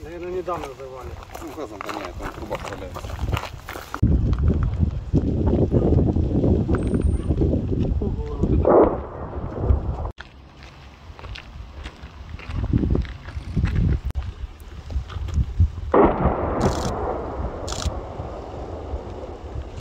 Наверное, недавно взорвали. Ну, газом гоняет, он в трубах валяется.